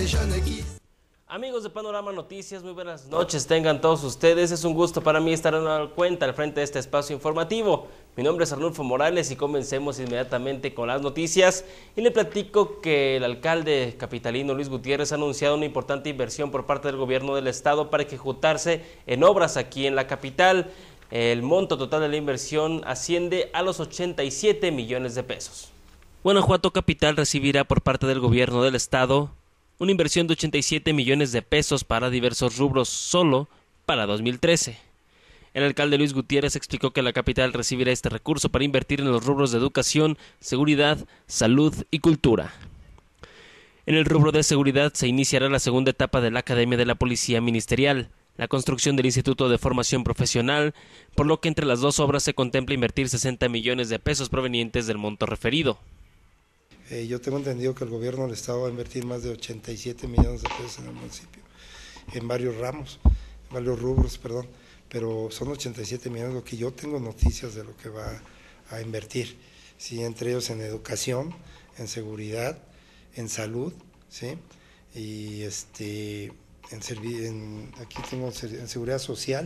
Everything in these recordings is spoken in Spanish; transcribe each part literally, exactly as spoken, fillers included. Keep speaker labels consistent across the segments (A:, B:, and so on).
A: Amigos de Panorama Noticias, muy buenas noches, tengan todos ustedes. Es un gusto para mí estar dando cuenta al frente de este espacio informativo. Mi nombre es Arnulfo Morales y comencemos inmediatamente con las noticias. Y le platico que el alcalde capitalino Luis Gutiérrez ha anunciado una importante inversión por parte del gobierno del estado para ejecutarse en obras aquí en la capital. El monto total de la inversión asciende a los ochenta y siete millones de pesos. Guanajuato Capital recibirá por parte del gobierno del estado una inversión de ochenta y siete millones de pesos para diversos rubros solo para dos mil trece. El alcalde Luis Gutiérrez explicó que la capital recibirá este recurso para invertir en los rubros de educación, seguridad, salud y cultura. En el rubro de seguridad se iniciará la segunda etapa de la Academia de la Policía Ministerial, la construcción del Instituto de Formación Profesional, por lo que entre las dos obras se contempla invertir sesenta millones de pesos provenientes del monto referido.
B: Eh, yo tengo entendido que el gobierno del estado va a invertir más de ochenta y siete millones de pesos en el municipio, en varios ramos, en varios rubros, perdón, pero son ochenta y siete millones, lo que yo tengo noticias de lo que va a invertir, sí, entre ellos en educación, en seguridad, en salud, sí, y este, en, en aquí tengo en seguridad social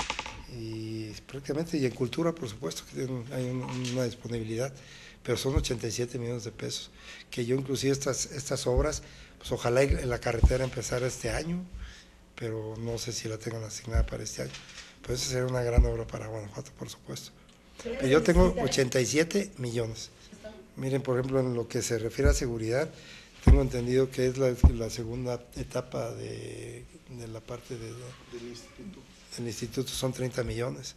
B: y prácticamente y en cultura, por supuesto que hay una disponibilidad. Pero son ochenta y siete millones de pesos, que yo inclusive estas, estas obras, pues ojalá la carretera empezara este año, pero no sé si la tengan asignada para este año, pues esa sería una gran obra para Guanajuato, por supuesto. Pero yo tengo ochenta y siete millones. Miren, por ejemplo, en lo que se refiere a seguridad, tengo entendido que es la, la segunda etapa de, de la parte de, de, del instituto. El instituto son treinta millones.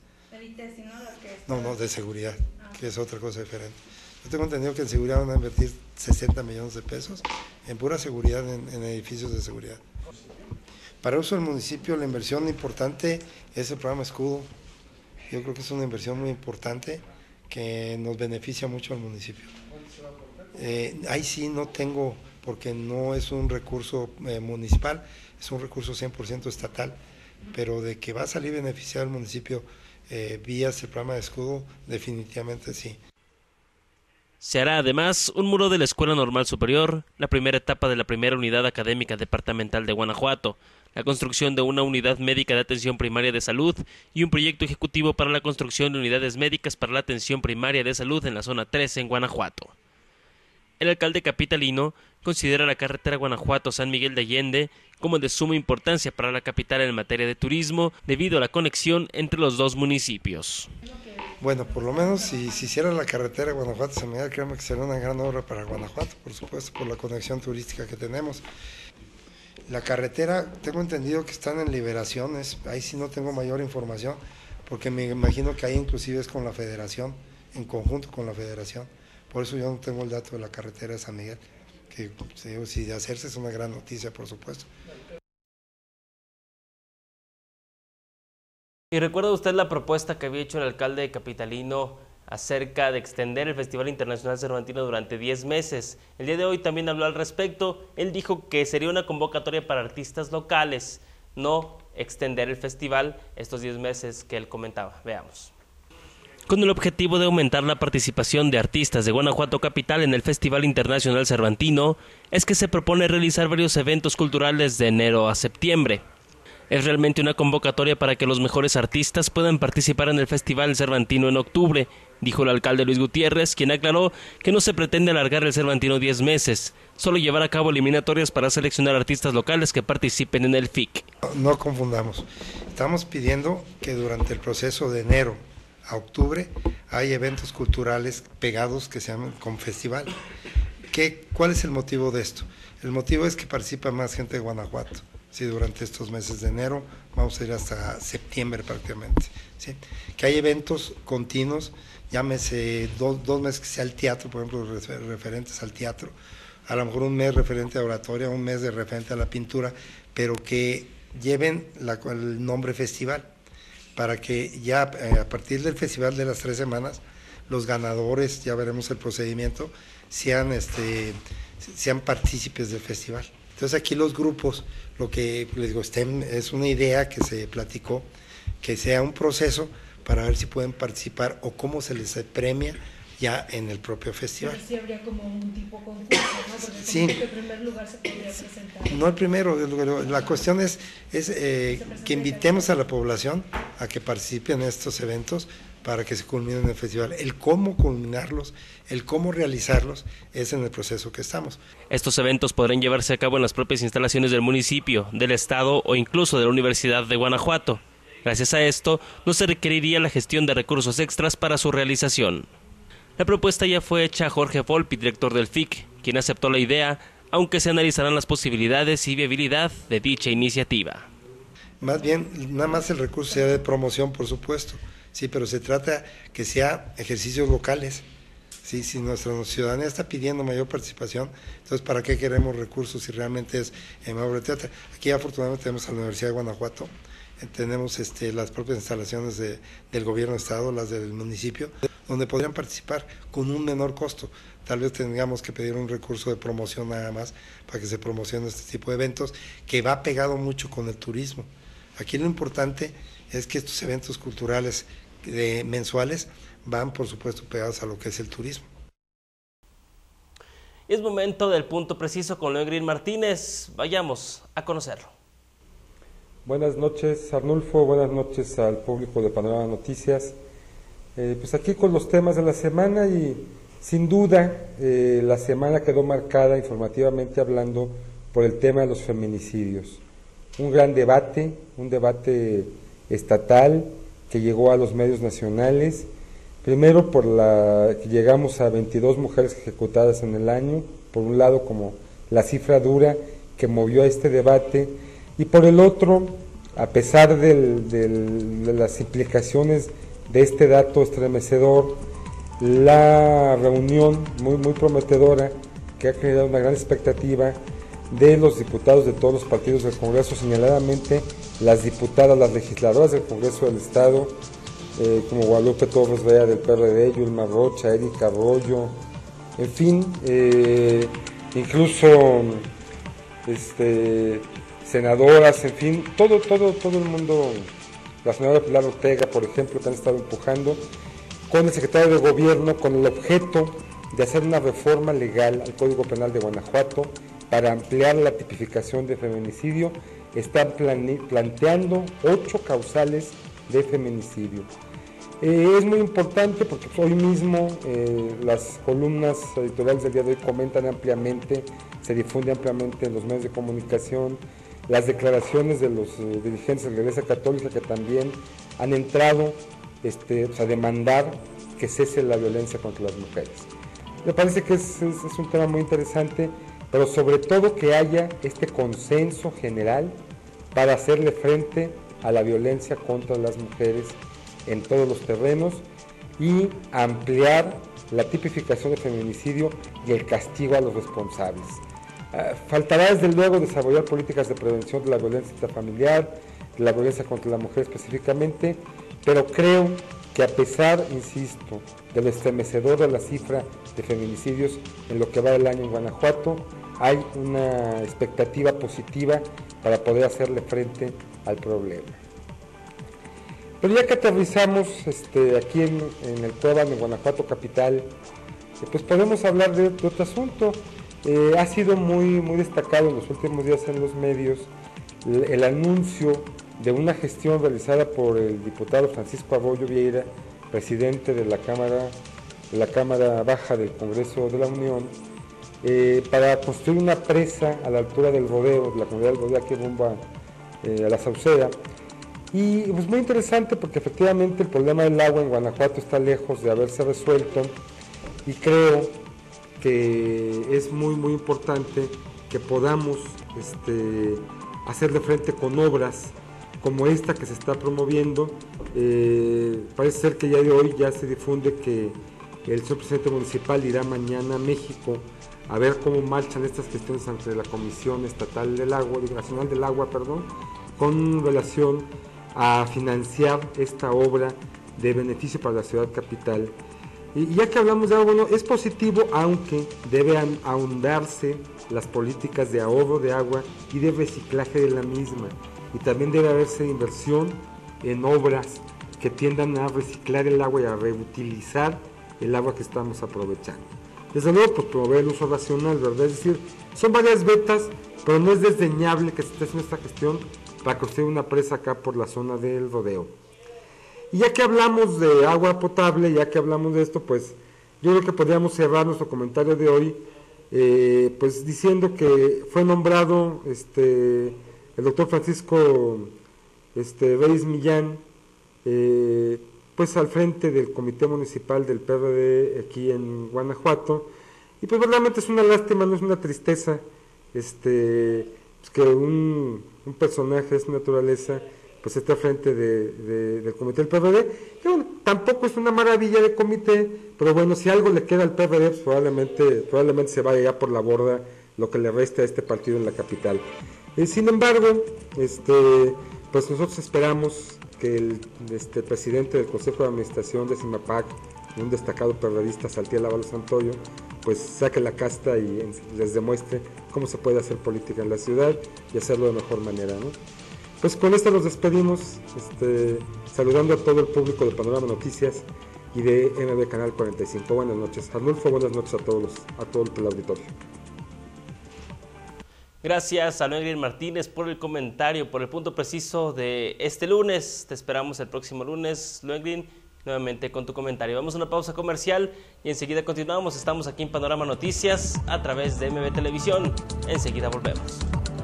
B: No, no, de seguridad, que es otra cosa diferente. Yo tengo entendido que en seguridad van a invertir sesenta millones de pesos en pura seguridad, en, en edificios de seguridad. Para uso del municipio, la inversión importante es el programa Escudo. Yo creo que es una inversión muy importante que nos beneficia mucho al municipio. Eh, ahí sí no tengo, porque no es un recurso eh, municipal, es un recurso cien por ciento estatal, pero de que va a salir beneficiado al municipio eh, vía el programa de Escudo, definitivamente sí.
A: Se hará además un muro de la Escuela Normal Superior, la primera etapa de la primera unidad académica departamental de Guanajuato, la construcción de una unidad médica de atención primaria de salud y un proyecto ejecutivo para la construcción de unidades médicas para la atención primaria de salud en la zona trece en Guanajuato. El alcalde capitalino considera la carretera Guanajuato-San Miguel de Allende como de suma importancia para la capital en materia de turismo debido a la conexión entre los dos municipios.
B: Bueno, por lo menos si se hiciera la carretera Guanajuato-San Miguel, créanme que sería una gran obra para Guanajuato, por supuesto, por la conexión turística que tenemos. La carretera, tengo entendido que están en liberaciones, ahí sí no tengo mayor información, porque me imagino que ahí inclusive es con la federación, en conjunto con la federación. Por eso yo no tengo el dato de la carretera de San Miguel, que si de hacerse es una gran noticia, por supuesto.
A: ¿Y recuerda usted la propuesta que había hecho el alcalde capitalino acerca de extender el Festival Internacional Cervantino durante diez meses? El día de hoy también habló al respecto. Él dijo que sería una convocatoria para artistas locales, no extender el festival estos diez meses que él comentaba. Veamos. Con el objetivo de aumentar la participación de artistas de Guanajuato Capital en el Festival Internacional Cervantino, es que se propone realizar varios eventos culturales de enero a septiembre. Es realmente una convocatoria para que los mejores artistas puedan participar en el Festival Cervantino en octubre, dijo el alcalde Luis Gutiérrez, quien aclaró que no se pretende alargar el Cervantino diez meses, solo llevar a cabo eliminatorias para seleccionar artistas locales que participen en el F I C.
B: No, no confundamos, estamos pidiendo que durante el proceso de enero a octubre hay eventos culturales pegados que se llaman con festival. ¿Qué, ¿Cuál es el motivo de esto? El motivo es que participa más gente de Guanajuato. Sí, durante estos meses de enero, vamos a ir hasta septiembre prácticamente, ¿sí? Que hay eventos continuos, llámese dos, dos meses que sea el teatro, por ejemplo, referentes al teatro, a lo mejor un mes referente a oratoria, un mes de referente a la pintura, pero que lleven la, el nombre festival, para que ya eh, a partir del festival de las tres semanas, los ganadores, ya veremos el procedimiento, sean, este, sean partícipes del festival. Entonces aquí los grupos, lo que les digo, estén, es una idea que se platicó, que sea un proceso para ver si pueden participar o cómo se les premia ya en el propio festival.
C: Pero sí habría como un tipo concurso, ¿no? Porque como
B: sí.
C: que el primer lugar se podría presentar.
B: No el primero, la cuestión es, es eh, que invitemos a la población a que participe en estos eventos para que se culminen en el festival. El cómo culminarlos, el cómo realizarlos, es en el proceso que estamos.
A: Estos eventos podrán llevarse a cabo en las propias instalaciones del municipio, del estado o incluso de la Universidad de Guanajuato. Gracias a esto, no se requeriría la gestión de recursos extras para su realización. La propuesta ya fue hecha a Jorge Volpi, director del F I C, quien aceptó la idea, aunque se analizarán las posibilidades y viabilidad de dicha iniciativa.
B: Más bien, nada más el recurso sea de promoción, por supuesto, sí, pero se trata que sea ejercicios locales. Sí, si nuestra ciudadanía está pidiendo mayor participación, entonces ¿para qué queremos recursos si realmente es en obra de teatro? Aquí afortunadamente tenemos a la Universidad de Guanajuato, tenemos este, las propias instalaciones de, del gobierno de estado, las del municipio, donde podrían participar con un menor costo. Tal vez tengamos que pedir un recurso de promoción nada más para que se promocione este tipo de eventos, que va pegado mucho con el turismo. Aquí lo importante es que estos eventos culturales de, mensuales van, por supuesto, pegados a lo que es el turismo.
A: Es momento del punto preciso con Leo Green Martínez. Vayamos a conocerlo.
D: Buenas noches, Arnulfo, buenas noches al público de Panorama Noticias. Eh, pues aquí con los temas de la semana y sin duda eh, la semana quedó marcada informativamente hablando por el tema de los feminicidios. Un gran debate, un debate estatal que llegó a los medios nacionales, primero por la que llegamos a veintidós mujeres ejecutadas en el año, por un lado como la cifra dura que movió a este debate, y por el otro, a pesar del, del, de las implicaciones de este dato estremecedor, la reunión muy, muy prometedora que ha creado una gran expectativa de los diputados de todos los partidos del Congreso, señaladamente las diputadas, las legisladoras del Congreso del Estado, eh, como Guadalupe Torres Vea del P R D, Yulma Rocha, Erika Arroyo, en fin, eh, incluso este senadoras, en fin, todo, todo, todo el mundo, la senadora Pilar Ortega, por ejemplo, que han estado empujando, con el secretario de Gobierno, con el objeto de hacer una reforma legal al Código Penal de Guanajuato para ampliar la tipificación de feminicidio. Están plane, planteando ocho causales de feminicidio. Eh, es muy importante porque pues, hoy mismo eh, las columnas editoriales del día de hoy comentan ampliamente, se difunde ampliamente en los medios de comunicación, las declaraciones de los eh, dirigentes de la Iglesia Católica que también han entrado este, pues, a demandar que cese la violencia contra las mujeres. Me parece que es, es, es un tema muy interesante, pero sobre todo que haya este consenso general para hacerle frente a la violencia contra las mujeres en todos los terrenos y ampliar la tipificación de feminicidio y el castigo a los responsables. Uh, faltará desde luego desarrollar políticas de prevención de la violencia intrafamiliar, de la violencia contra la mujer específicamente, pero creo que a pesar, insisto, de lo estremecedor de la cifra de feminicidios en lo que va del año en Guanajuato, hay una expectativa positiva para poder hacerle frente al problema. Pero ya que aterrizamos este, aquí en, en el Cuevana, en Guanajuato capital, eh, pues podemos hablar de, de otro asunto. Eh, ha sido muy, muy destacado en los últimos días en los medios el, el anuncio de una gestión realizada por el diputado Francisco Arroyo Vieira, presidente de la Cámara, de la Cámara Baja del Congreso de la Unión, eh, para construir una presa a la altura del rodeo, de la comunidad del rodeo que rumba eh, a la Sauceda. Y pues muy interesante porque efectivamente el problema del agua en Guanajuato está lejos de haberse resuelto y creo que es muy muy importante que podamos este, hacerle frente con obras como esta que se está promoviendo. Eh, parece ser que ya de hoy ya se difunde que el señor presidente municipal irá mañana a México a ver cómo marchan estas gestiones ante la Comisión Estatal del Agua, Nacional del Agua, perdón, con relación a financiar esta obra de beneficio para la ciudad capital. Y ya que hablamos de agua, bueno, es positivo, aunque deben ahondarse las políticas de ahorro de agua y de reciclaje de la misma. Y también debe haberse inversión en obras que tiendan a reciclar el agua y a reutilizar el agua que estamos aprovechando. Desde luego, pues promover el uso racional, ¿verdad? Es decir, son varias vetas, pero no es desdeñable que se esté haciendo esta gestión para construir una presa acá por la zona del Rodeo. Y ya que hablamos de agua potable, ya que hablamos de esto, pues yo creo que podríamos cerrar nuestro comentario de hoy, eh, pues diciendo que fue nombrado este, el doctor Francisco este, Reyes Millán, eh, pues al frente del Comité Municipal del P R D aquí en Guanajuato, y pues realmente es una lástima, no es una tristeza, este, pues que un, un personaje de esta naturaleza pues esté al frente de, de, del Comité del P R D, que bueno, tampoco es una maravilla de comité, pero bueno, si algo le queda al P R D, pues probablemente, probablemente se vaya ya por la borda lo que le resta a este partido en la capital. Eh, sin embargo, este, pues nosotros esperamos que el este, presidente del Consejo de Administración de CIMAPAC, un destacado periodista, Saltiel Ábalos Santoyo, pues saque la casta y les demuestre cómo se puede hacer política en la ciudad y hacerlo de mejor manera, ¿no? Pues con esto nos despedimos, este, saludando a todo el público de Panorama Noticias y de M B Canal cuarenta y cinco. Buenas noches, Arnulfo, buenas noches a todos, los, a todo el auditorio.
A: Gracias a Luengrin Martínez por el comentario, por el punto preciso de este lunes. Te esperamos el próximo lunes, Luengrin, nuevamente con tu comentario. Vamos a una pausa comercial y enseguida continuamos. Estamos aquí en Panorama Noticias a través de M B Televisión. Enseguida volvemos.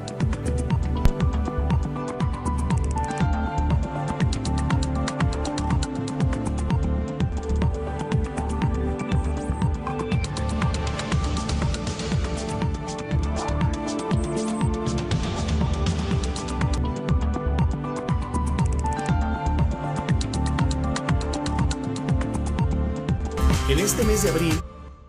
E: En este mes de abril,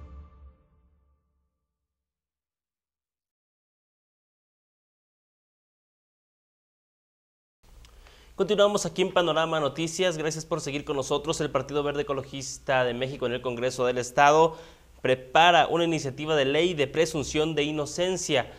A: continuamos aquí en Panorama Noticias. Gracias por seguir con nosotros. El Partido Verde Ecologista de México en el Congreso del Estado prepara una iniciativa de ley de presunción de inocencia.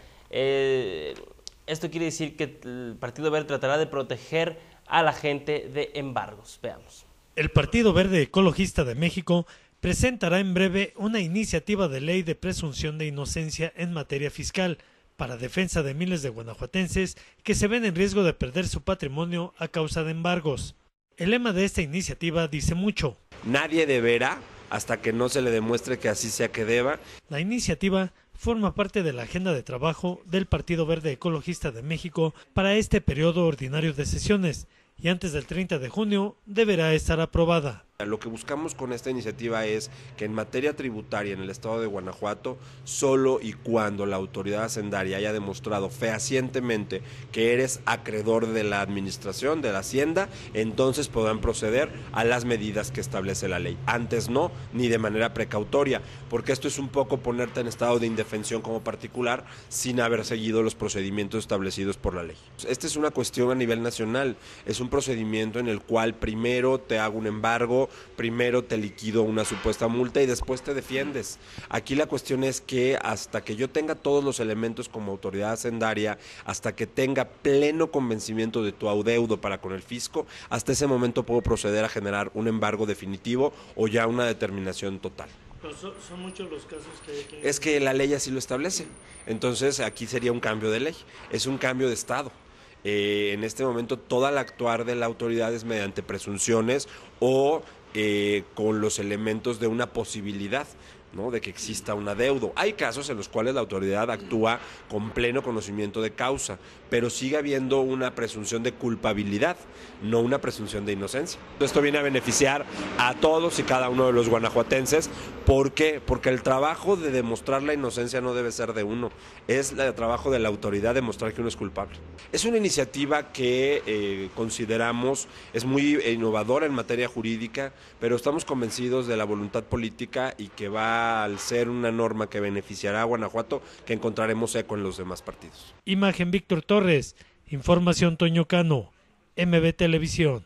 A: Eh, esto quiere decir que el Partido Verde tratará de proteger a la gente de embargos. Veamos.
F: El Partido Verde Ecologista de México presentará en breve una iniciativa de ley de presunción de inocencia en materia fiscal para defensa de miles de guanajuatenses que se ven en riesgo de perder su patrimonio a causa de embargos. El lema de esta iniciativa dice mucho.
G: Nadie deberá hasta que no se le demuestre que así sea que deba.
F: La iniciativa forma parte de la agenda de trabajo del Partido Verde Ecologista de México para este periodo ordinario de sesiones y antes del treinta de junio deberá estar aprobada.
G: Lo que buscamos con esta iniciativa es que en materia tributaria en el estado de Guanajuato, solo y cuando la autoridad hacendaria haya demostrado fehacientemente que eres acreedor de la administración, de la hacienda, entonces podrán proceder a las medidas que establece la ley. Antes no, ni de manera precautoria, porque esto es un poco ponerte en estado de indefensión como particular sin haber seguido los procedimientos establecidos por la ley. Esta es una cuestión a nivel nacional, es un procedimiento en el cual primero te hago un embargo, primero te liquido una supuesta multa y después te defiendes. Aquí la cuestión es que hasta que yo tenga todos los elementos como autoridad hacendaria, hasta que tenga pleno convencimiento de tu adeudo para con el fisco, hasta ese momento puedo proceder a generar un embargo definitivo o ya una determinación total.
F: Pero son, son muchos los casos que, que...
G: Es que la ley así lo establece. Entonces aquí sería un cambio de ley, es un cambio de estado. Eh, en este momento toda el actuar de la autoridad es mediante presunciones o eh, con los elementos de una posibilidad, ¿no?, de que exista un adeudo. Hay casos en los cuales la autoridad actúa con pleno conocimiento de causa, pero sigue habiendo una presunción de culpabilidad, no una presunción de inocencia. Esto viene a beneficiar a todos y cada uno de los guanajuatenses. ¿Por qué? Porque el trabajo de demostrar la inocencia no debe ser de uno, es el trabajo de la autoridad demostrar que uno es culpable. Es una iniciativa que eh, consideramos es muy innovadora en materia jurídica, pero estamos convencidos de la voluntad política y que va al ser una norma que beneficiará a Guanajuato, que encontraremos eco en los demás partidos.
F: Imagen Víctor Torres, información Toño Cano, M B Televisión.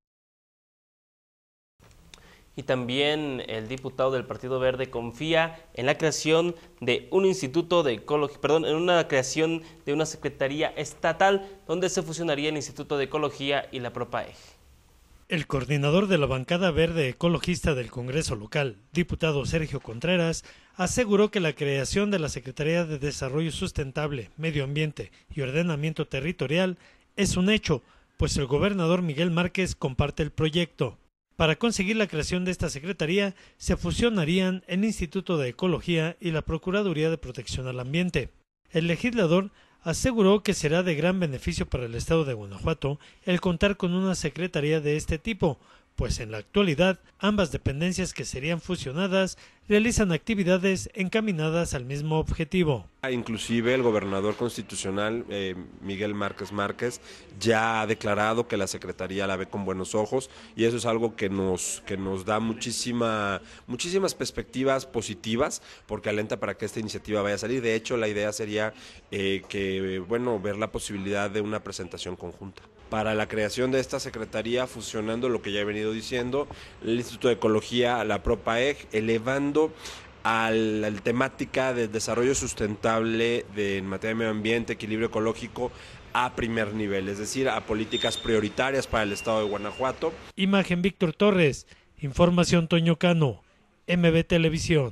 A: Y también el diputado del Partido Verde confía en la creación de un instituto de ecología, perdón, en una creación de una secretaría estatal donde se fusionaría el Instituto de Ecología y la PROPAEG.
F: El coordinador de la bancada verde ecologista del Congreso local, diputado Sergio Contreras, aseguró que la creación de la Secretaría de Desarrollo Sustentable, Medio Ambiente y Ordenamiento Territorial es un hecho, pues el gobernador Miguel Márquez comparte el proyecto. Para conseguir la creación de esta secretaría, se fusionarían el Instituto de Ecología y la Procuraduría de Protección al Ambiente. El legislador aseguró que será de gran beneficio para el estado de Guanajuato el contar con una secretaría de este tipo, pues en la actualidad ambas dependencias que serían fusionadas realizan actividades encaminadas al mismo objetivo.
G: Inclusive el gobernador constitucional eh, Miguel Márquez Márquez ya ha declarado que la secretaría la ve con buenos ojos y eso es algo que nos que nos da muchísima muchísimas perspectivas positivas porque alenta para que esta iniciativa vaya a salir. De hecho, la idea sería eh, que bueno ver la posibilidad de una presentación conjunta para la creación de esta secretaría, fusionando lo que ya he venido diciendo, el Instituto de Ecología, la PROPAEG, elevando a la temática del desarrollo sustentable de, en materia de medio ambiente, equilibrio ecológico, a primer nivel, es decir, a políticas prioritarias para el estado de Guanajuato.
F: Imagen Víctor Torres, información Toño Cano, M B Televisión.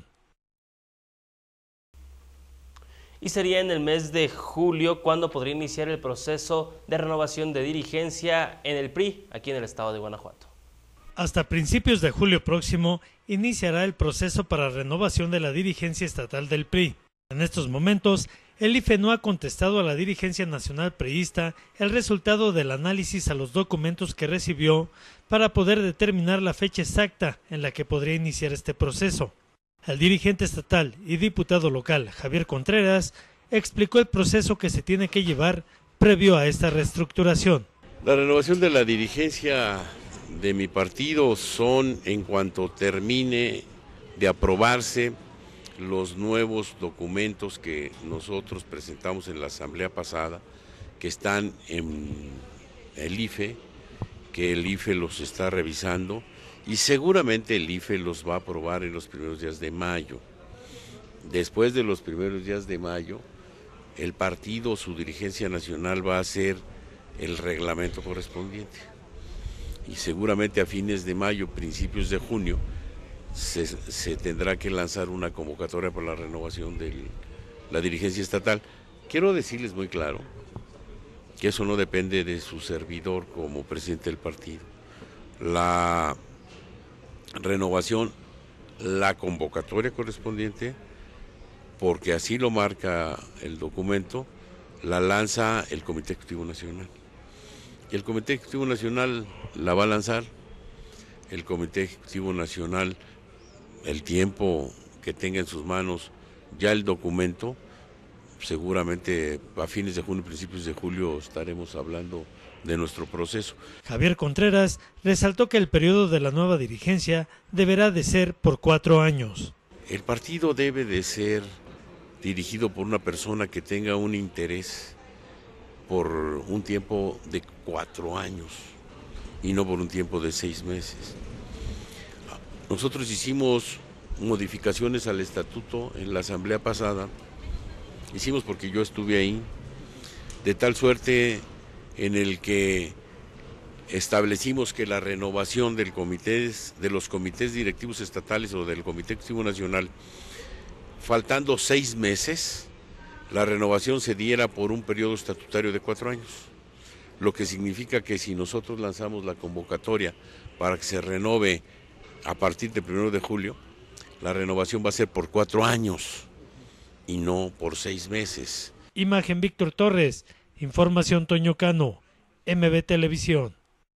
A: Y sería en el mes de julio cuando podría iniciar el proceso de renovación de dirigencia en el P R I, aquí en el estado de Guanajuato.
F: Hasta principios de julio próximo iniciará el proceso para renovación de la dirigencia estatal del P R I. En estos momentos, el I F E no ha contestado a la dirigencia nacional priista el resultado del análisis a los documentos que recibió para poder determinar la fecha exacta en la que podría iniciar este proceso. El dirigente estatal y diputado local, Javier Contreras, explicó el proceso que se tiene que llevar previo a esta reestructuración.
E: La renovación de la dirigencia de mi partido son en cuanto termine de aprobarse los nuevos documentos que nosotros presentamos en la asamblea pasada, que están en el I F E, que el I F E los está revisando y seguramente el I F E los va a aprobar en los primeros días de mayo. Después de los primeros días de mayo, el partido, su dirigencia nacional va a hacer el reglamento correspondiente. Y seguramente a fines de mayo, principios de junio, se, se tendrá que lanzar una convocatoria para la renovación de la dirigencia estatal. Quiero decirles muy claro que eso no depende de su servidor como presidente del partido. La renovación, la convocatoria correspondiente, porque así lo marca el documento, la lanza el Comité Ejecutivo Nacional. Y el Comité Ejecutivo Nacional la va a lanzar, el Comité Ejecutivo Nacional, el tiempo que tenga en sus manos ya el documento, seguramente a fines de junio, principios de julio estaremos hablando de nuestro proceso.
F: Javier Contreras resaltó que el periodo de la nueva dirigencia deberá de ser por cuatro años.
E: El partido debe de ser dirigido por una persona que tenga un interés por un tiempo de cuatro años y no por un tiempo de seis meses. Nosotros hicimos modificaciones al estatuto en la asamblea pasada, hicimos porque yo estuve ahí, de tal suerte en el que establecimos que la renovación del comité, de los comités directivos estatales o del Comité Ejecutivo Nacional, faltando seis meses, la renovación se diera por un periodo estatutario de cuatro años, lo que significa que si nosotros lanzamos la convocatoria para que se renove a partir del primero de julio, la renovación va a ser por cuatro años y no por seis meses.
F: Imagen Víctor Torres, información Toño Cano, M B Televisión.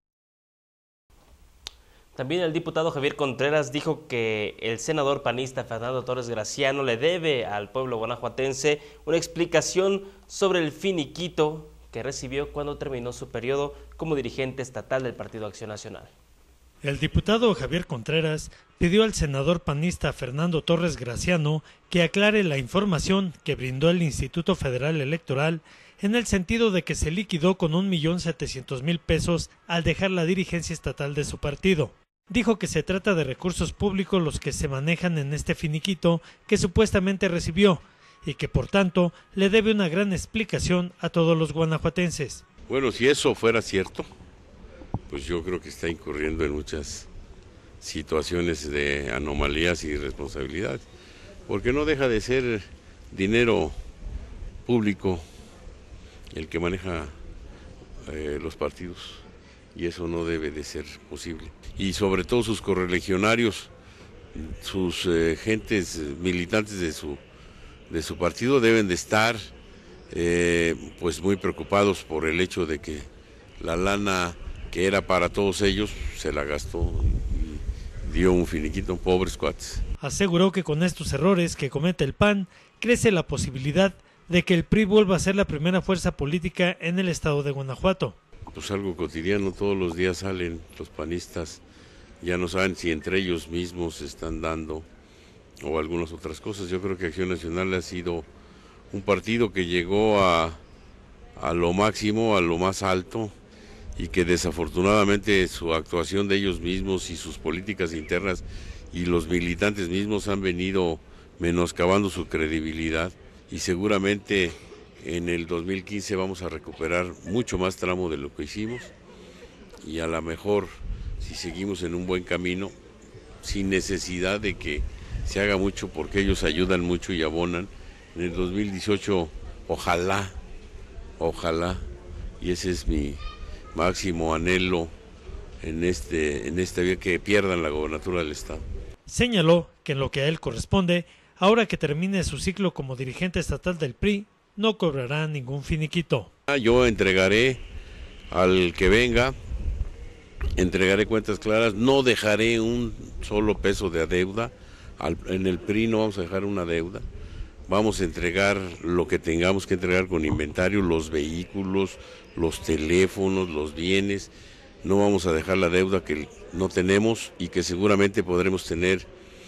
A: También el diputado Javier Contreras dijo que el senador panista Fernando Torres Graciano le debe al pueblo guanajuatense una explicación sobre el finiquito que recibió cuando terminó su periodo como dirigente estatal del Partido Acción Nacional.
F: El diputado Javier Contreras pidió al senador panista Fernando Torres Graciano que aclare la información que brindó el Instituto Federal Electoral en el sentido de que se liquidó con un millón setecientos mil pesos al dejar la dirigencia estatal de su partido. Dijo que se trata de recursos públicos los que se manejan en este finiquito que supuestamente recibió y que por tanto le debe una gran explicación a todos los guanajuatenses.
E: Bueno, si eso fuera cierto, pues yo creo que está incurriendo en muchas situaciones de anomalías y irresponsabilidades, porque no deja de ser dinero público el que maneja eh, los partidos, y eso no debe de ser posible. Y sobre todo sus correligionarios, sus eh, gentes militantes de su, de su partido deben de estar eh, pues muy preocupados por el hecho de que la lana que era para todos ellos se la gastó y dio un finiquito, pobres cuates.
F: Aseguró que con estos errores que comete el P A N crece la posibilidad de que el P R I vuelva a ser la primera fuerza política en el estado de Guanajuato.
E: Pues algo cotidiano, todos los días salen los panistas, ya no saben si entre ellos mismos se están dando o algunas otras cosas. Yo creo que Acción Nacional ha sido un partido que llegó a, a lo máximo, a lo más alto, y que desafortunadamente su actuación de ellos mismos y sus políticas internas y los militantes mismos han venido menoscabando su credibilidad, y seguramente en el dos mil quince vamos a recuperar mucho más tramo de lo que hicimos, y a lo mejor si seguimos en un buen camino, sin necesidad de que se haga mucho, porque ellos ayudan mucho y abonan, en el dos mil dieciocho ojalá, ojalá, y ese es mi máximo anhelo en este en esta vía, que pierdan la gobernatura del estado.
F: Señaló que en lo que a él corresponde, ahora que termine su ciclo como dirigente estatal del P R I, no cobrará ningún finiquito.
E: Yo entregaré al que venga, entregaré cuentas claras, no dejaré un solo peso de deuda, al, en el P R I no vamos a dejar una deuda, vamos a entregar lo que tengamos que entregar con inventario, los vehículos, los teléfonos, los bienes, no vamos a dejar la deuda que no tenemos y que seguramente podremos tener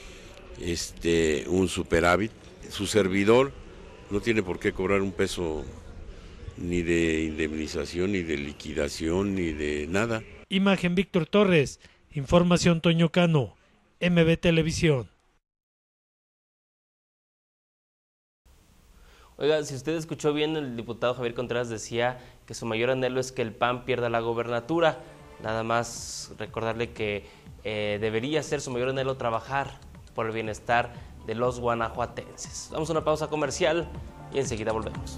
E: este un superávit. Su servidor no tiene por qué cobrar un peso ni de indemnización, ni de liquidación, ni de nada.
F: Imagen Víctor Torres, información Toño Cano, M B Televisión.
A: Oiga, si usted escuchó bien, el diputado Javier Contreras decía que su mayor anhelo es que el P A N pierda la gobernatura. Nada más recordarle que eh, debería ser su mayor anhelo trabajar por el bienestar de los guanajuatenses. Vamos a una pausa comercial y enseguida volvemos.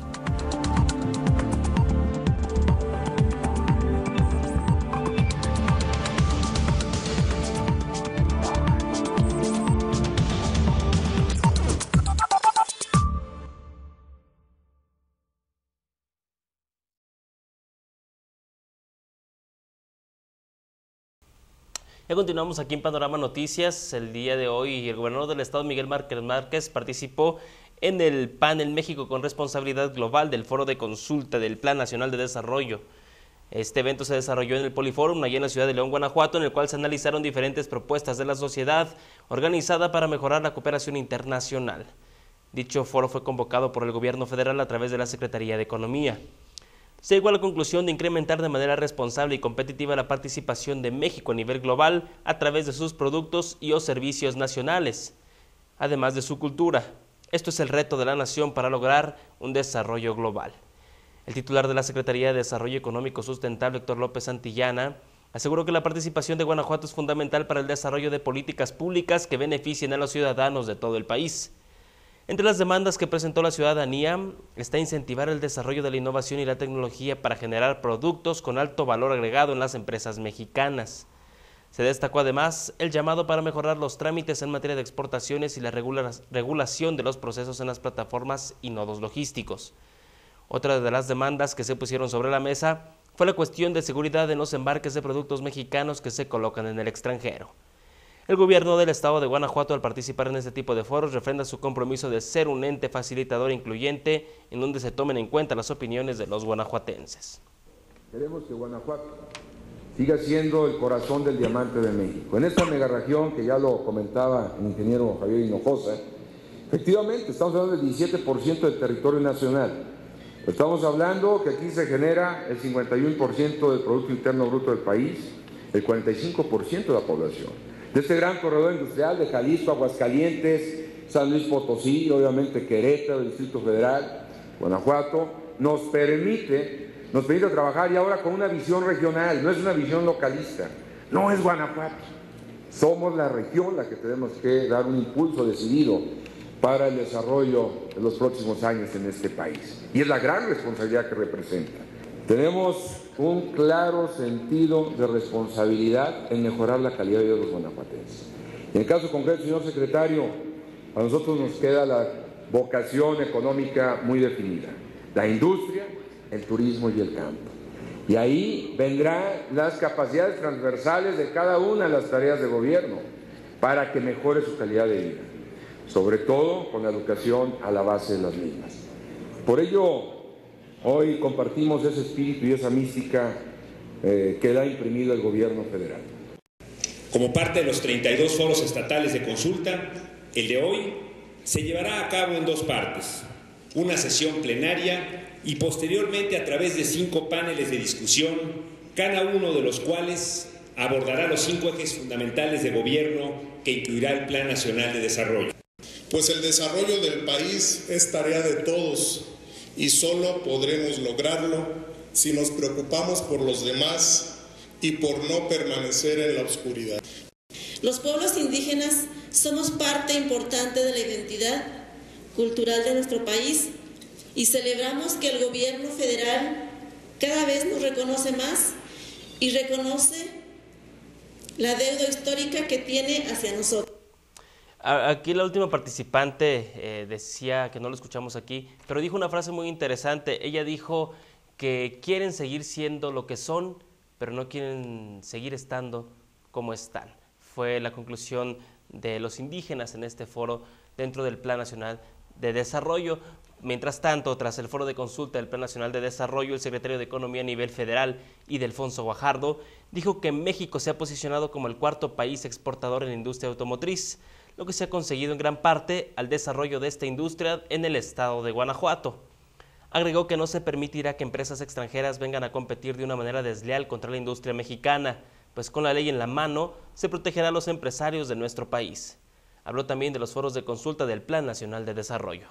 A: Ya continuamos aquí en Panorama Noticias. El día de hoy el gobernador del estado, Miguel Márquez Márquez, participó en el Panel México con Responsabilidad Global del Foro de Consulta del Plan Nacional de Desarrollo. Este evento se desarrolló en el Poliforum, allá en la ciudad de León, Guanajuato, en el cual se analizaron diferentes propuestas de la sociedad organizada para mejorar la cooperación internacional. Dicho foro fue convocado por el gobierno federal a través de la Secretaría de Economía. Se llegó a la conclusión de incrementar de manera responsable y competitiva la participación de México a nivel global a través de sus productos y o servicios nacionales, además de su cultura. Esto es el reto de la nación para lograr un desarrollo global. El titular de la Secretaría de Desarrollo Económico Sustentable, Héctor López Santillana, aseguró que la participación de Guanajuato es fundamental para el desarrollo de políticas públicas que beneficien a los ciudadanos de todo el país. Entre las demandas que presentó la ciudadanía está incentivar el desarrollo de la innovación y la tecnología para generar productos con alto valor agregado en las empresas mexicanas. Se destacó además el llamado para mejorar los trámites en materia de exportaciones y la regula- regulación de los procesos en las plataformas y nodos logísticos. Otra de las demandas que se pusieron sobre la mesa fue la cuestión de seguridad en los embarques de productos mexicanos que se colocan en el extranjero. El gobierno del estado de Guanajuato, al participar en este tipo de foros, refrenda su compromiso de ser un ente facilitador e incluyente en donde se tomen en cuenta las opiniones de los guanajuatenses.
H: Queremos que Guanajuato siga siendo el corazón del diamante de México. En esta megarregión, que ya lo comentaba el ingeniero Javier Hinojosa, efectivamente estamos hablando del diecisiete por ciento del territorio nacional. Estamos hablando que aquí se genera el cincuenta y uno por ciento del Producto Interno Bruto del país, el cuarenta y cinco por ciento de la población. De este gran corredor industrial de Jalisco, Aguascalientes, San Luis Potosí, obviamente Querétaro, el Distrito Federal, Guanajuato, nos permite nos permite trabajar y ahora con una visión regional, no es una visión localista, no es Guanajuato. Somos la región la que tenemos que dar un impulso decidido para el desarrollo de los próximos años en este país. Y es la gran responsabilidad que representa. Tenemos un claro sentido de responsabilidad en mejorar la calidad de vida de los guanajuatenses. En el caso concreto, señor secretario, a nosotros nos queda la vocación económica muy definida, la industria, el turismo y el campo. Y ahí vendrán las capacidades transversales de cada una de las tareas de gobierno para que mejore su calidad de vida, sobre todo con la educación a la base de las mismas. Por ello, hoy compartimos ese espíritu y esa mística eh, que da imprimido el gobierno federal.
I: Como parte de los treinta y dos foros estatales de consulta, el de hoy se llevará a cabo en dos partes, una sesión plenaria y posteriormente a través de cinco paneles de discusión, cada uno de los cuales abordará los cinco ejes fundamentales de gobierno que incluirá el Plan Nacional de Desarrollo.
J: Pues el desarrollo del país es tarea de todos y solo podremos lograrlo si nos preocupamos por los demás y por no permanecer en la oscuridad.
K: Los pueblos indígenas somos parte importante de la identidad cultural de nuestro país y celebramos que el gobierno federal cada vez nos reconoce más y reconoce la deuda histórica que tiene hacia nosotros.
A: Aquí la última participante eh, decía, que no lo escuchamos aquí, pero dijo una frase muy interesante. Ella dijo que quieren seguir siendo lo que son, pero no quieren seguir estando como están. Fue la conclusión de los indígenas en este foro dentro del Plan Nacional de Desarrollo. Mientras tanto, tras el foro de consulta del Plan Nacional de Desarrollo, el secretario de Economía a nivel federal, Ildefonso Guajardo, dijo que México se ha posicionado como el cuarto país exportador en la industria automotriz, lo que se ha conseguido en gran parte al desarrollo de esta industria en el estado de Guanajuato. Agregó que no se permitirá que empresas extranjeras vengan a competir de una manera desleal contra la industria mexicana, pues con la ley en la mano se protegerá a los empresarios de nuestro país. Habló también de los foros de consulta del Plan Nacional de Desarrollo.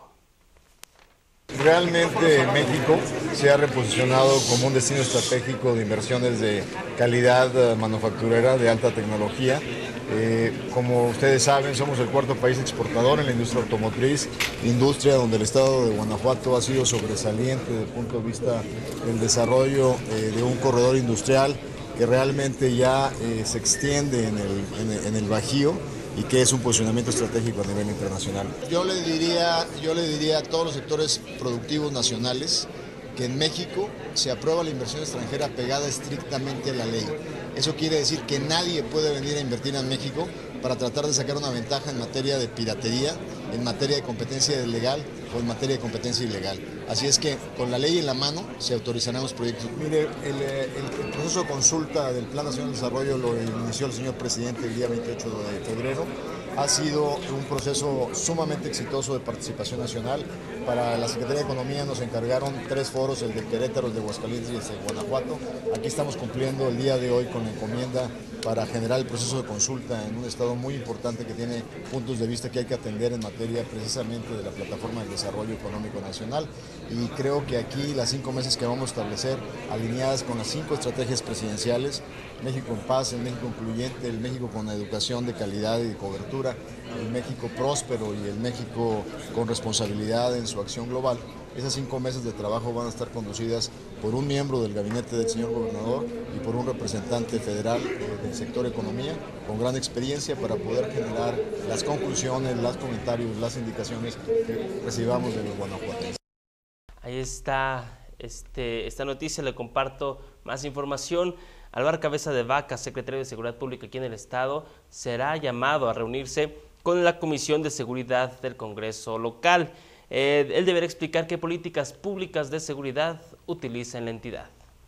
L: Realmente México se ha reposicionado como un destino estratégico de inversiones de calidad manufacturera de alta tecnología. Eh, como ustedes saben, somos el cuarto país exportador en la industria automotriz, industria donde el estado de Guanajuato ha sido sobresaliente desde el punto de vista del desarrollo eh, de un corredor industrial que realmente ya eh, se extiende en el, en el, en el Bajío y que es un posicionamiento estratégico a nivel internacional. Yo le diría, yo le diría a todos los sectores productivos nacionales que en México se aprueba la inversión extranjera pegada estrictamente a la ley. Eso quiere decir que nadie puede venir a invertir en México para tratar de sacar una ventaja en materia de piratería, en materia de competencia legal o en materia de competencia ilegal. Así es que con la ley en la mano se autorizarán los proyectos. Mire, el, el, el proceso de consulta del Plan Nacional de Desarrollo lo inició el señor presidente el día veintiocho de febrero. Ha sido un proceso sumamente exitoso de participación nacional. Para la Secretaría de Economía nos encargaron tres foros, el de Querétaro, el de Aguascalientes y el de Guanajuato. Aquí estamos cumpliendo el día de hoy con la encomienda para generar el proceso de consulta en un estado muy importante que tiene puntos de vista que hay que atender en materia precisamente de la Plataforma del Desarrollo Económico Nacional. Y creo que aquí las cinco mesas que vamos a establecer, alineadas con las cinco estrategias presidenciales, México en paz, el México incluyente, el México con educación de calidad y de cobertura, el México próspero y el México con responsabilidad en su acción global. Esas cinco mesas de trabajo van a estar conducidas por un miembro del gabinete del señor gobernador y por un representante federal eh, del sector economía con gran experiencia para poder generar las conclusiones, los comentarios, las indicaciones que recibamos de los guanajuatenses.
A: Ahí está este, esta noticia, le comparto más información. Álvaro Cabeza de Vaca, secretario de Seguridad Pública aquí en el estado, será llamado a reunirse con la Comisión de Seguridad del Congreso local. Eh, él deberá explicar qué políticas públicas de seguridad utiliza en la entidad.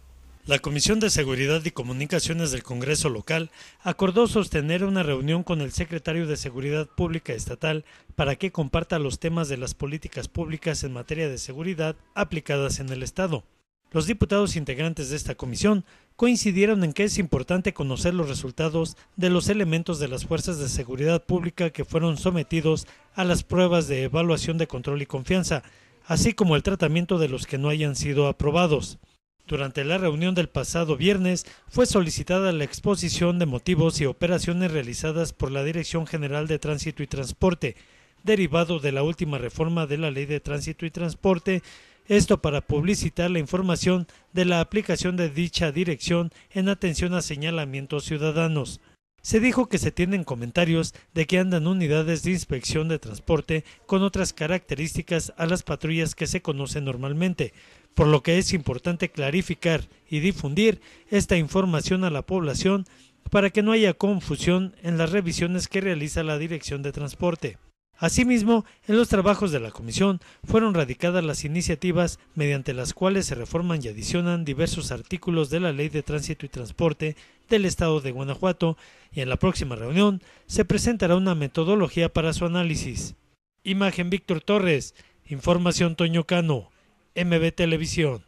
F: La Comisión de Seguridad y Comunicaciones del Congreso local acordó sostener una reunión con el secretario de Seguridad Pública Estatal para que comparta los temas de las políticas públicas en materia de seguridad aplicadas en el estado. Los diputados integrantes de esta comisión coincidieron en que es importante conocer los resultados de los elementos de las fuerzas de seguridad pública que fueron sometidos a las pruebas de evaluación de control y confianza, así como el tratamiento de los que no hayan sido aprobados. Durante la reunión del pasado viernes fue solicitada la exposición de motivos y operaciones realizadas por la Dirección General de Tránsito y Transporte, derivado de la última reforma de la Ley de Tránsito y Transporte, esto para publicitar la información de la aplicación de dicha dirección en atención a señalamientos ciudadanos. Se dijo que se tienen comentarios de que andan unidades de inspección de transporte con otras características a las patrullas que se conocen normalmente, por lo que es importante clarificar y difundir esta información a la población para que no haya confusión en las revisiones que realiza la Dirección de Transporte. Asimismo, en los trabajos de la comisión fueron radicadas las iniciativas mediante las cuales se reforman y adicionan diversos artículos de la Ley de Tránsito y Transporte del Estado de Guanajuato, y en la próxima reunión se presentará una metodología para su análisis. Imagen Víctor Torres, información Toño Cano, M B Televisión.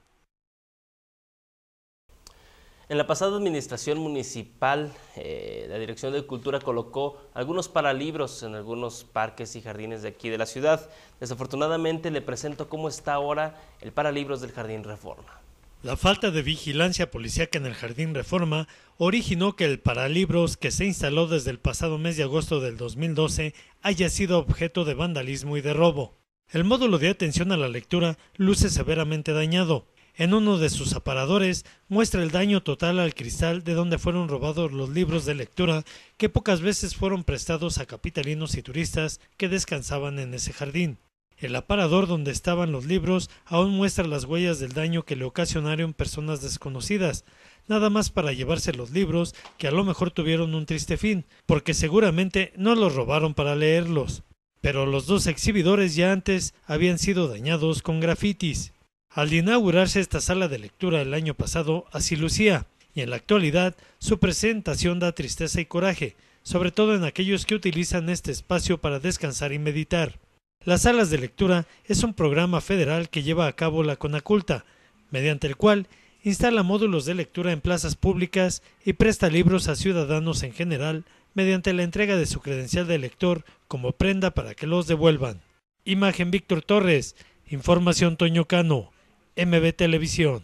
A: En la pasada administración municipal, eh, la Dirección de Cultura colocó algunos paralibros en algunos parques y jardines de aquí de la ciudad. Desafortunadamente le presento cómo está ahora el paralibros del Jardín Reforma.
F: La falta de vigilancia policíaca en el Jardín Reforma originó que el paralibros que se instaló desde el pasado mes de agosto del dos mil doce haya sido objeto de vandalismo y de robo. El módulo de atención a la lectura luce severamente dañado. En uno de sus aparadores muestra el daño total al cristal de donde fueron robados los libros de lectura que pocas veces fueron prestados a capitalinos y turistas que descansaban en ese jardín. El aparador donde estaban los libros aún muestra las huellas del daño que le ocasionaron personas desconocidas, nada más para llevarse los libros que a lo mejor tuvieron un triste fin, porque seguramente no los robaron para leerlos. Pero los dos exhibidores ya antes habían sido dañados con grafitis. Al inaugurarse esta sala de lectura el año pasado, así lucía, y en la actualidad su presentación da tristeza y coraje, sobre todo en aquellos que utilizan este espacio para descansar y meditar. Las salas de lectura es un programa federal que lleva a cabo la Conaculta, mediante el cual instala módulos de lectura en plazas públicas y presta libros a ciudadanos en general mediante la entrega de su credencial de lector como prenda para que los devuelvan. Imagen Víctor Torres, información Toño Cano, M B Televisión.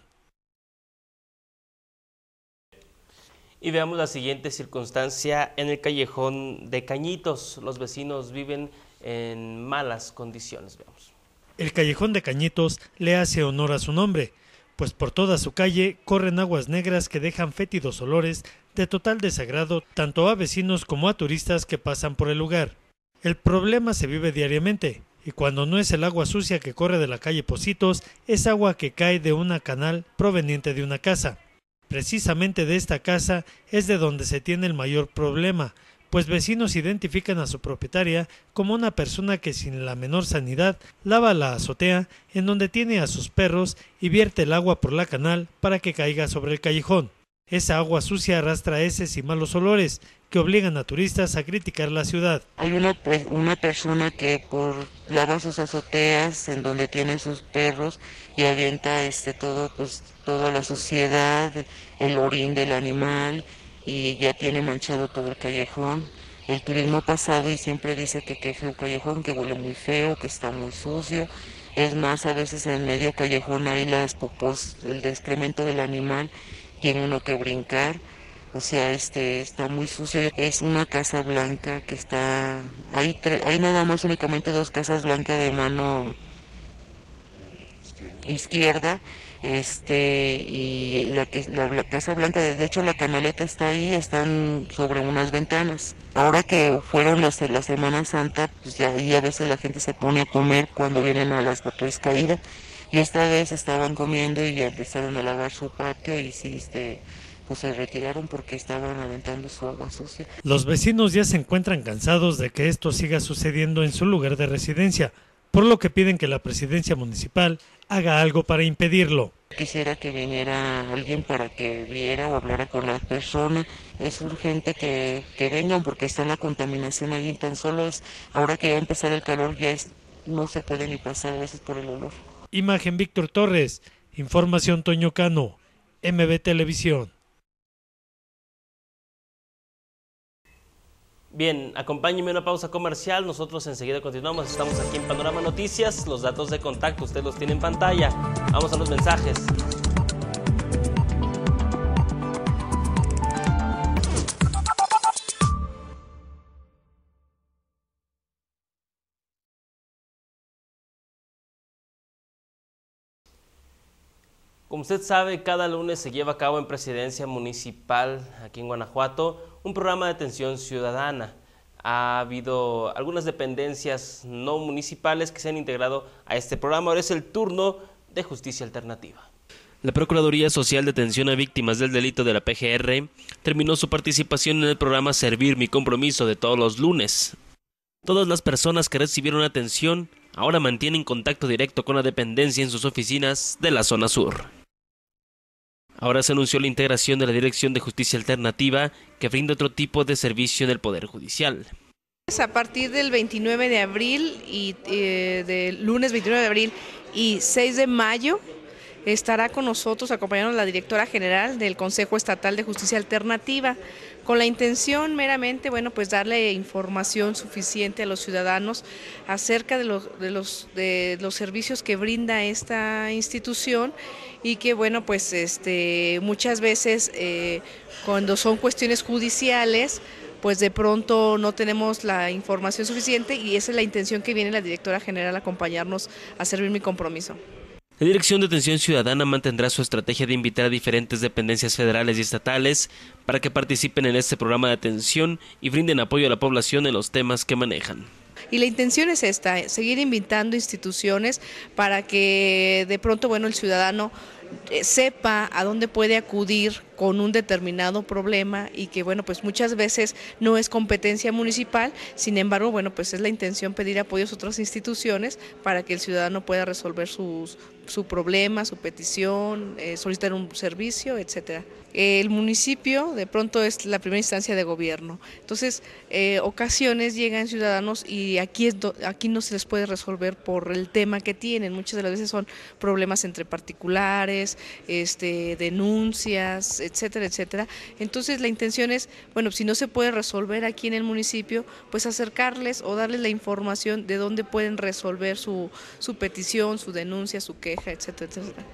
A: Y veamos la siguiente circunstancia en el callejón de Cañitos. Los vecinos viven en malas condiciones. Veamos.
F: El callejón de Cañitos le hace honor a su nombre, pues por toda su calle corren aguas negras que dejan fétidos olores de total desagrado tanto a vecinos como a turistas que pasan por el lugar. El problema se vive diariamente, y cuando no es el agua sucia que corre de la calle Pocitos, es agua que cae de una canal proveniente de una casa. Precisamente de esta casa es de donde se tiene el mayor problema, pues vecinos identifican a su propietaria como una persona que sin la menor sanidad lava la azotea en donde tiene a sus perros y vierte el agua por la canal para que caiga sobre el callejón. Esa agua sucia arrastra heces y malos olores que obligan a turistas a criticar la ciudad.
M: Hay una, una persona que por lava sus azoteas en donde tiene sus perros y avienta este todo pues toda la suciedad, el orín del animal, y ya tiene manchado todo el callejón. El turismo pasado y siempre dice que queja el callejón, que huele muy feo, que está muy sucio. Es más, a veces en medio callejón hay las popos, el excremento del animal, tiene uno que brincar. O sea, este está muy sucio. Es una casa blanca que está... Hay, hay nada más únicamente dos casas blancas de mano izquierda. Este y la, la, la Casa Blanca, de hecho la canaleta está ahí, están sobre unas ventanas. Ahora que fueron las la Semana Santa, pues ya ahí a veces la gente se pone a comer cuando vienen a las patrullas caídas, y esta vez estaban comiendo y ya empezaron a lavar su patio y sí, este, pues se retiraron porque estaban aventando su agua sucia.
F: Los vecinos ya se encuentran cansados de que esto siga sucediendo en su lugar de residencia, por lo que piden que la presidencia municipal haga algo para impedirlo.
M: Quisiera que viniera alguien para que viera o hablara con las personas. Es urgente que, que vengan porque está la contaminación ahí. Tan solo es, ahora que va a empezar el calor, ya es, no se puede ni pasar a veces por el olor.
F: Imagen Víctor Torres, información Toño Cano, M B Televisión.
A: Bien, acompáñenme a una pausa comercial, nosotros enseguida continuamos, estamos aquí en Panorama Noticias, los datos de contacto usted los tiene en pantalla, vamos a los mensajes. Como usted sabe, cada lunes se lleva a cabo en Presidencia Municipal, aquí en Guanajuato, un programa de atención ciudadana. Ha habido algunas dependencias no municipales que se han integrado a este programa. Ahora es el turno de Justicia Alternativa. La Procuraduría Social de Atención a Víctimas del Delito de la P G R terminó su participación en el programa Servir mi Compromiso de todos los lunes. Todas las personas que recibieron atención ahora mantienen contacto directo con la dependencia en sus oficinas de la zona sur. Ahora se anunció la integración de la Dirección de Justicia Alternativa, que brinda otro tipo de servicio en el Poder Judicial.
N: A partir del veintinueve de abril y eh, del lunes veintinueve de abril y seis de mayo estará con nosotros acompañándonos la directora general del Consejo Estatal de Justicia Alternativa, con la intención meramente, bueno, pues darle información suficiente a los ciudadanos acerca de los, de los, de los servicios que brinda esta institución y que, bueno, pues este, muchas veces eh, cuando son cuestiones judiciales, pues de pronto no tenemos la información suficiente y esa es la intención que viene la directora general a acompañarnos a servir mi compromiso.
A: La Dirección de Atención Ciudadana mantendrá su estrategia de invitar a diferentes dependencias federales y estatales para que participen en este programa de atención y brinden apoyo a la población en los temas que manejan.
N: Y la intención es esta, seguir invitando instituciones para que de pronto, bueno, el ciudadano sepa a dónde puede acudir con un determinado problema y que, bueno, pues muchas veces no es competencia municipal, sin embargo, bueno, pues es la intención pedir apoyos a otras instituciones para que el ciudadano pueda resolver sus, su problema, su petición, eh, solicitar un servicio, etcétera. El municipio de pronto es la primera instancia de gobierno, entonces eh, ocasiones llegan ciudadanos y aquí, es do, aquí no se les puede resolver por el tema que tienen, muchas de las veces son problemas entre particulares, este, denuncias, etcétera, etcétera. Entonces la intención es, bueno, si no se puede resolver aquí en el municipio, pues acercarles o darles la información de dónde pueden resolver su, su petición, su denuncia, su queja, etcétera, etcétera.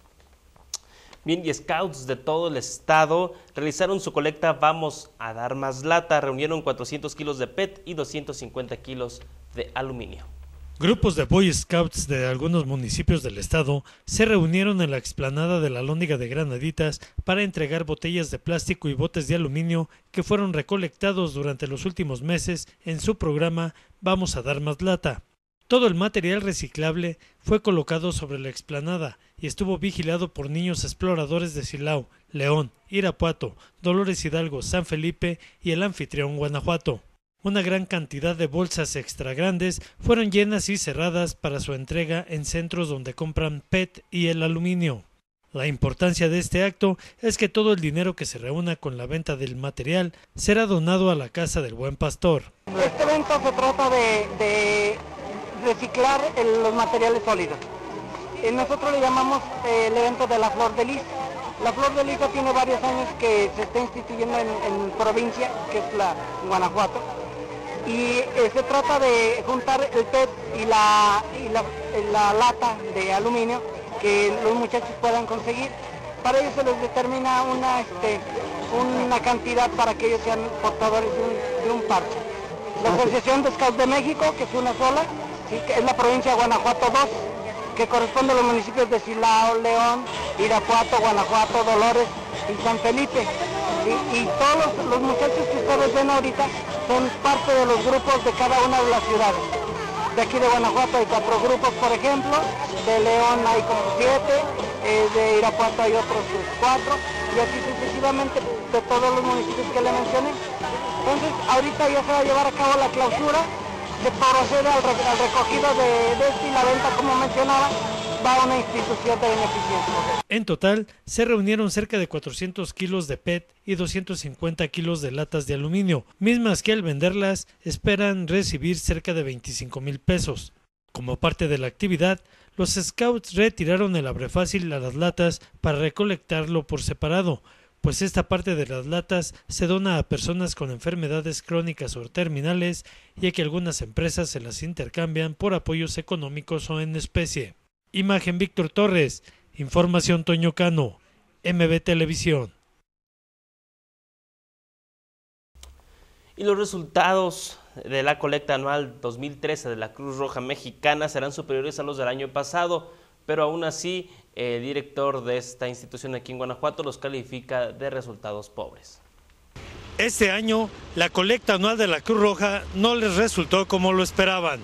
A: Bien, y scouts de todo el estado realizaron su colecta Vamos a dar más lata. Reunieron cuatrocientos kilos de P E T y doscientos cincuenta kilos de aluminio.
F: Grupos de Boy Scouts de algunos municipios del estado se reunieron en la explanada de la Alhóndiga de Granaditas para entregar botellas de plástico y botes de aluminio que fueron recolectados durante los últimos meses en su programa Vamos a dar más lata. Todo el material reciclable fue colocado sobre la explanada y estuvo vigilado por niños exploradores de Silao, León, Irapuato, Dolores Hidalgo, San Felipe y el anfitrión Guanajuato. Una gran cantidad de bolsas extra grandes fueron llenas y cerradas para su entrega en centros donde compran P E T y el aluminio. La importancia de este acto es que todo el dinero que se reúna con la venta del material será donado a la Casa del Buen Pastor.
O: Este evento se trata de, de reciclar el, los materiales sólidos. Eh, nosotros le llamamos eh, el evento de la Flor de Lis. La Flor de Lis tiene varios años que se está instituyendo en, en provincia, que es la Guanajuato, y eh, se trata de juntar el P E T y la, y la, la lata de aluminio que los muchachos puedan conseguir. Para ello se les determina una, este, una cantidad para que ellos sean portadores de un, de un parche. La Asociación de Scouts de México, que es una sola, ¿sí? Que es la provincia de Guanajuato dos, que corresponde a los municipios de Silao, León, Irapuato, Guanajuato, Dolores y San Felipe. ¿Sí? Y todos los, los muchachos que ustedes ven ahorita son parte de los grupos de cada una de las ciudades. De aquí de Guanajuato hay cuatro grupos, por ejemplo, de León hay como siete, eh, de Irapuato hay otros cuatro, y así sucesivamente de todos los municipios que le mencioné. Entonces, ahorita ya se va a llevar a cabo la clausura, de proceder al, al recogido de, de este y la venta, como mencionaba, va a una institución de beneficencia.
F: En total, se reunieron cerca de cuatrocientos kilos de P E T y doscientos cincuenta kilos de latas de aluminio, mismas que al venderlas esperan recibir cerca de veinticinco mil pesos. Como parte de la actividad, los scouts retiraron el abrefácil a las latas para recolectarlo por separado, pues esta parte de las latas se dona a personas con enfermedades crónicas o terminales, ya que algunas empresas se las intercambian por apoyos económicos o en especie. Imagen Víctor Torres, información Toño Cano, M B Televisión.
A: Y los resultados de la colecta anual dos mil trece de la Cruz Roja Mexicana serán superiores a los del año pasado. pero aún así el director de esta institución aquí en Guanajuato los califica de resultados pobres.
F: Este año, la colecta anual de la Cruz Roja no les resultó como lo esperaban.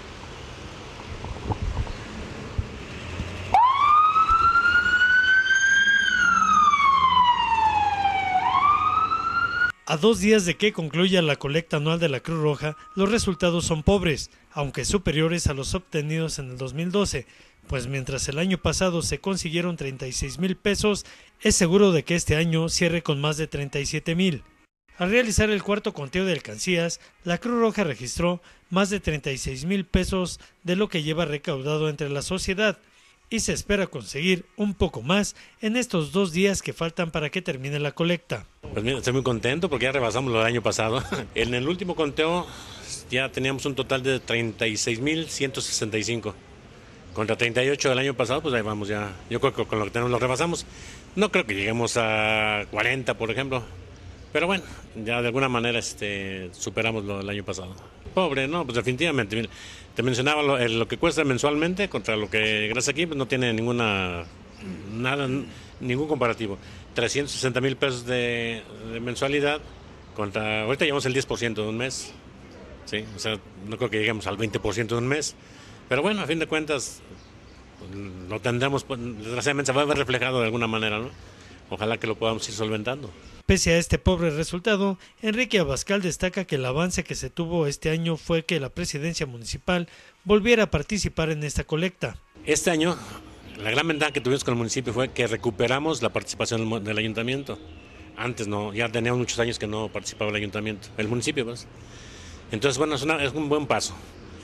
F: A dos días de que concluya la colecta anual de la Cruz Roja, los resultados son pobres, aunque superiores a los obtenidos en el dos mil doce, pues mientras el año pasado se consiguieron treinta y seis mil pesos, es seguro de que este año cierre con más de treinta y siete mil. Al realizar el cuarto conteo de alcancías, la Cruz Roja registró más de treinta y seis mil pesos de lo que lleva recaudado entre la sociedad, y se espera conseguir un poco más en estos dos días que faltan para que termine la colecta.
P: Pues mira, estoy muy contento porque ya rebasamos lo del año pasado. En el último conteo ya teníamos un total de treinta y seis mil ciento sesenta y cinco. Contra treinta y ocho del año pasado, pues ahí vamos ya. Yo creo que con lo que tenemos lo rebasamos. No creo que lleguemos a cuarenta, por ejemplo. Pero bueno, ya de alguna manera este, superamos lo del año pasado. Pobre, no, pues definitivamente. Mira, te mencionaba lo, lo que cuesta mensualmente contra lo que gracias aquí pues no tiene ninguna nada ningún comparativo. trescientos sesenta mil pesos de, de mensualidad contra ahorita llevamos el diez por ciento de un mes. Sí, o sea, no creo que lleguemos al veinte por ciento de un mes. Pero bueno, a fin de cuentas pues, lo tendremos, pues, desgraciadamente se va a ver reflejado de alguna manera, ¿no? Ojalá que lo podamos ir solventando.
F: Pese a este pobre resultado, Enrique Abascal destaca que el avance que se tuvo este año fue que la presidencia municipal volviera a participar en esta colecta.
P: Este año, la gran ventaja que tuvimos con el municipio fue que recuperamos la participación del ayuntamiento. Antes no, ya teníamos muchos años que no participaba el ayuntamiento, el municipio pues. Entonces, bueno, es, una, es un buen paso.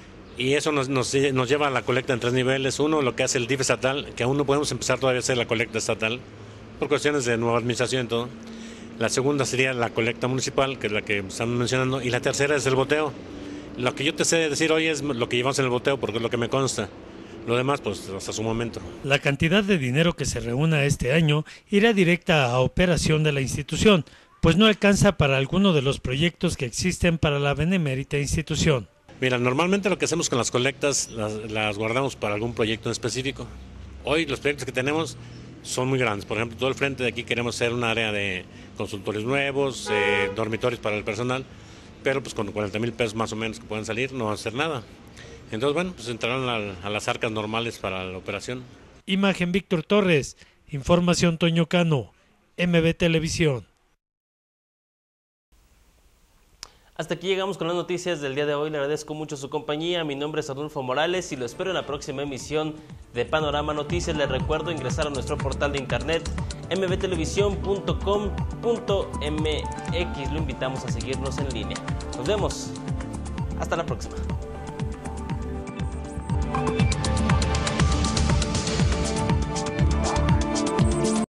P: Y eso nos, nos, nos lleva a la colecta en tres niveles. Uno, lo que hace el D I F estatal, que aún no podemos empezar todavía a hacer la colecta estatal, por cuestiones de nueva administración y todo. La segunda sería la colecta municipal, que es la que estamos mencionando, y la tercera es el boteo. Lo que yo te sé decir hoy es lo que llevamos en el boteo, porque es lo que me consta. Lo demás, pues, hasta su momento.
F: La cantidad de dinero que se reúna este año irá directa a operación de la institución, pues no alcanza para alguno de los proyectos que existen para la benemérita institución.
P: Mira, normalmente lo que hacemos con las colectas las, las guardamos para algún proyecto en específico. Hoy los proyectos que tenemos son muy grandes. Por ejemplo, todo el frente de aquí queremos hacer un área de consultorios nuevos, eh, dormitorios para el personal, pero pues con cuarenta mil pesos más o menos que puedan salir no va a hacer nada. Entonces, bueno, pues entrarán a, a las arcas normales para la operación.
F: Imagen Víctor Torres, información Toño Cano, M B Televisión.
A: Hasta aquí llegamos con las noticias del día de hoy. Le agradezco mucho su compañía. Mi nombre es Arnulfo Morales y lo espero en la próxima emisión de Panorama Noticias. Les recuerdo ingresar a nuestro portal de internet m b televisión punto com punto m x. Lo invitamos a seguirnos en línea. Nos vemos. Hasta la próxima.